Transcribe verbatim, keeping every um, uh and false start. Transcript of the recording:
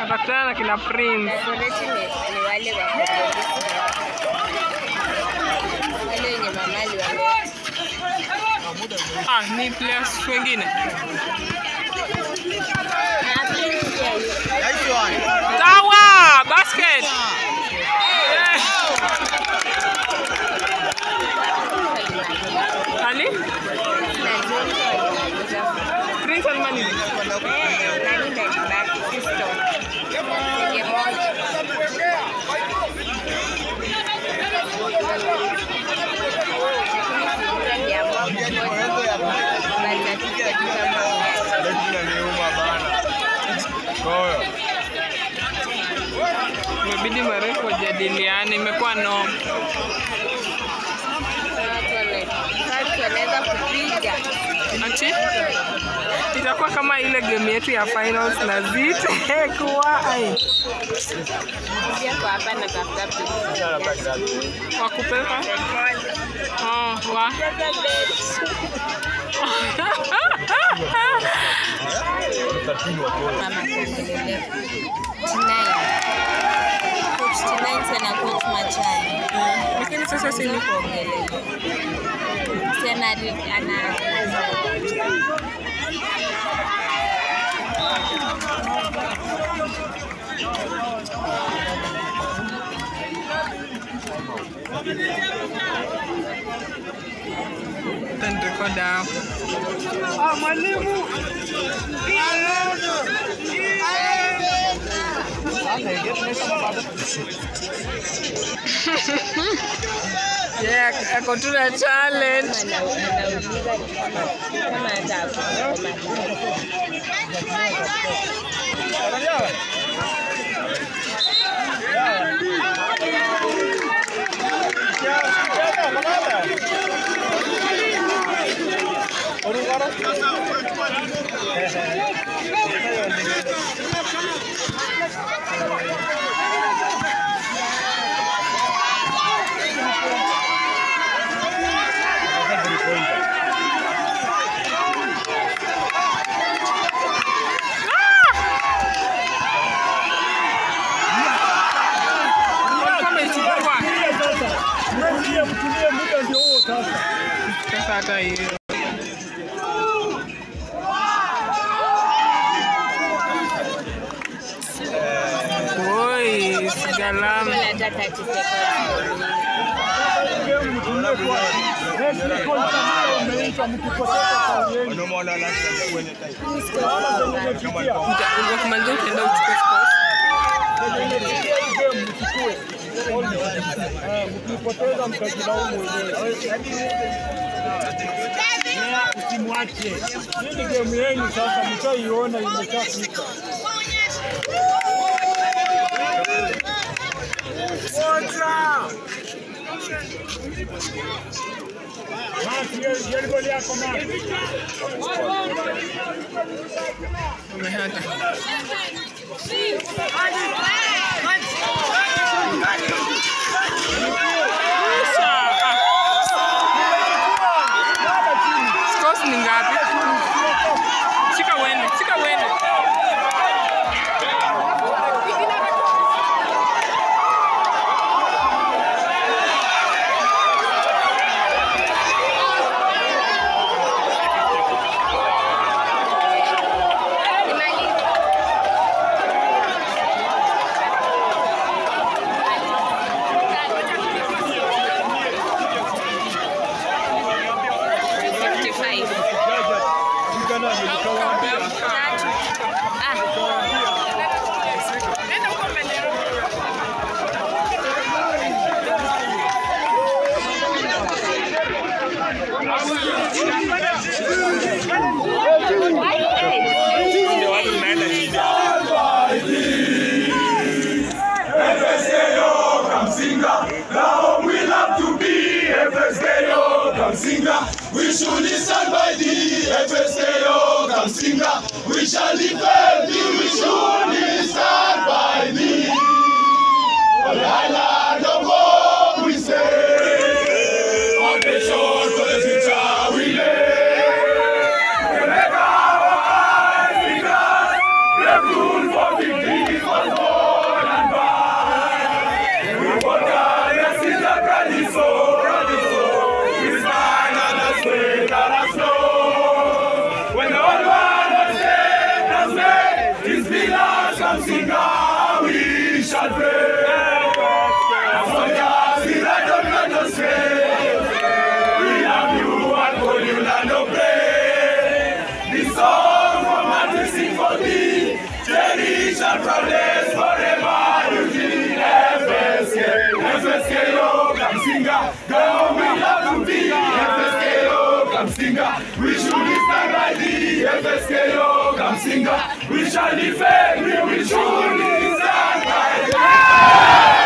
Atakutana na kina Prince. Ni wale wa wale wenye mamali wale. Ah, ni players wengine. Tawa basket. Ali? Prince Almani. Nani ndio back system. Ni moja. Imebidi marefu wajadiliane, imekuwa no. Watu wanaweza kupiga. Ati? Itakuwa kama ile game yetu ya finals na zite kuwa ai. Pia kwa hapa na tafuta Wakupeka? Oh, wa. Mama kuongelelea. Coach Tinaine na coach Machani. Lakini sasa si ni kuongelelea. Tena ana Then record down. Ah, mwalimu. Yeah, ako tuna challenge. kama ataku. Sasa hata hiyo. Oi, Sigalame. Ukimaliza utaenda uchukue sports. Mkipoteza mtajilaumu wenyewe. Usimwache. Hii ni game yenu sasa, mtaiona imeshafika. Mati, yeye goli yako mati. Umehata. Scores ni ngapi? Shika wene, shika wene. Now we love to be F S K O Kamusinga. We should stand by the F S K O Kamusinga. We shall defend the, we should stand by the on the island of hope we stay. On the shore for the future we lay. We make our eyes because we are full for victory. Kamusinga, we shall pray. Soldiers, we rise up, let us pray. We love you and call you land of praise. This song from man to sing for thee. Cherish and proudest forever you be. F S K, F S K, oh, Kamusinga. Girl, we love to be. F S K, oh, Kamusinga. We should stand by thee. F S K, oh, Kamusinga. We shall defend, we will surely stand by thee.